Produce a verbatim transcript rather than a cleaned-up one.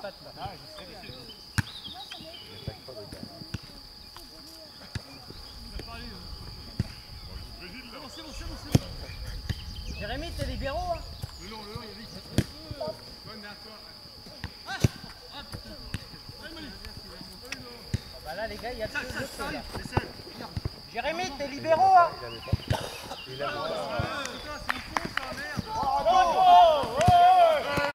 pattes là. Ah, je sais. C'est bon, c'est bon, c'est bon. Jérémy, t'es libéraux hein? Le long, le long, il y a vite. Ouais, mais à toi. Ah, ah putain. Allez, Malik. Bah là, les gars, il y a Ça, deux ça, ça là. arrive. Jérémy, t'es libéraux hein? Il avait pas. Il avait pas.